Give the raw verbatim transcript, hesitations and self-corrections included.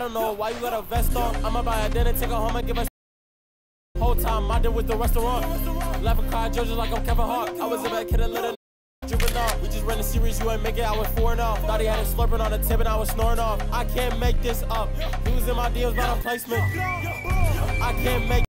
don't know why you got a vest on. I'ma buy a dinner, take her home and give her. Whole time I did with the restaurant. Left a car, Georgia like I'm Kevin Hart. I was a bad kid, a little juvenile. We just ran a series, you ain't make it. I went four and off. Thought he had it slurping on the tip and I was snoring off. I can't make this up. He was in my D Ms, not a placement. I can't make